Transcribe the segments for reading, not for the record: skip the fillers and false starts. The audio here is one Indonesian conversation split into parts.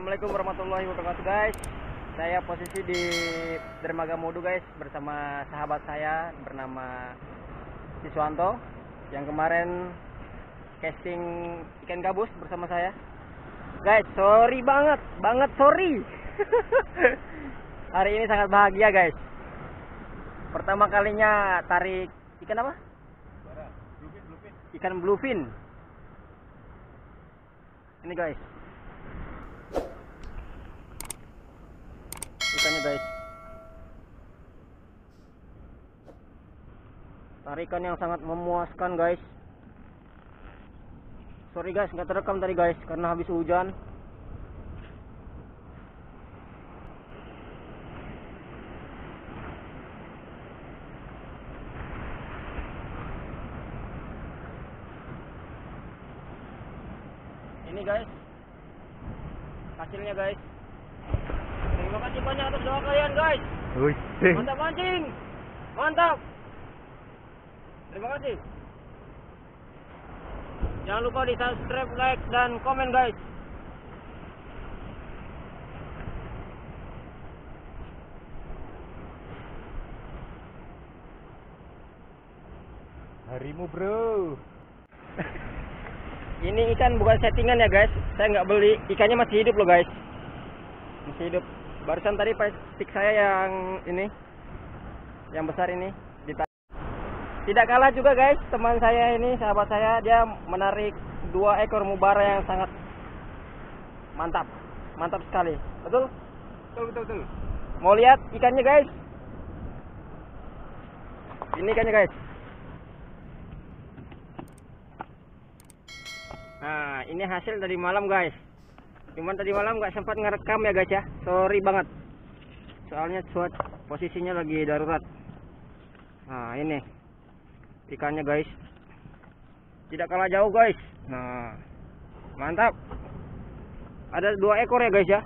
Assalamualaikum warahmatullahi wabarakatuh guys. Saya posisi di Dermaga Modu guys, bersama sahabat saya bernama Siswanto yang kemarin casting ikan gabus bersama saya. Guys, sorry banget sorry. Hari ini sangat bahagia guys. Pertama kalinya tarik ikan apa? Ikan bluefin. Ini guys. Ikannya guys, tarikan yang sangat memuaskan guys. Sorry guys, nggak terekam tadi guys karena habis hujan. Ini guys hasilnya guys. Terima kasih banyak atas doa kalian guys. Mantap mancing, mantap. Terima kasih. Jangan lupa di subscribe, like, dan komen guys. Harimu bro. Ini ikan bukan settingan ya guys. Saya nggak beli. Ikannya masih hidup loh guys. Masih hidup. Barusan tadi stick saya yang ini, yang besar ini, tidak kalah juga guys. Teman saya ini, sahabat saya, dia menarik 2 ekor mubara yang sangat mantap, mantap sekali. Betul? Betul. Mau lihat ikannya guys? Ini ikannya guys. Nah, ini hasil dari malam guys. Cuman tadi malam nggak sempat ngerekam ya guys ya. Sorry banget. Soalnya posisinya lagi darurat. Nah, ini ikannya guys. Tidak kalah jauh guys. Nah, mantap. Ada 2 ekor ya guys ya.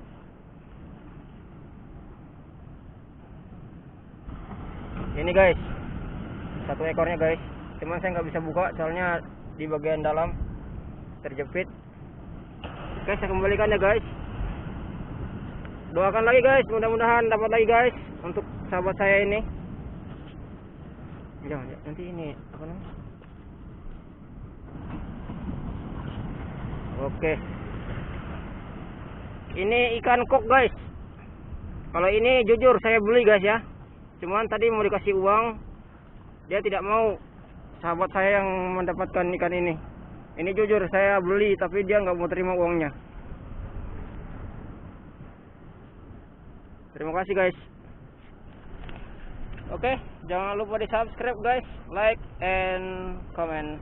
Ini guys, 1 ekornya guys. Cuman saya nggak bisa buka soalnya di bagian dalam terjepit. Guys, saya kembalikan ya guys. Doakan lagi guys, mudah-mudahan dapat lagi guys untuk sahabat saya ini. Jangan, nanti ini apa namanya? Oke. Ini ikan kok guys. Kalau ini jujur saya beli guys ya. Cuman tadi mau dikasih uang, dia tidak mau. Sahabat saya yang mendapatkan ikan ini. Ini jujur saya beli tapi dia nggak mau terima uangnya. Terima kasih guys. Oke, jangan lupa di subscribe guys, like and comment.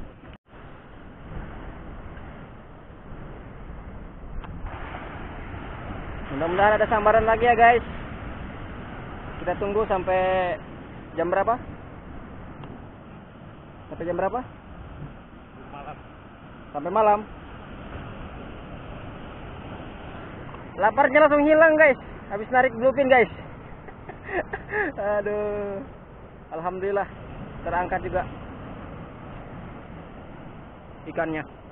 Mudah-mudahan ada sambaran lagi ya guys. Kita tunggu sampai jam berapa? Sampai jam berapa? Sampai malam. Laparnya langsung hilang guys. Habis narik bluefin guys. Aduh. Alhamdulillah terangkat juga ikannya.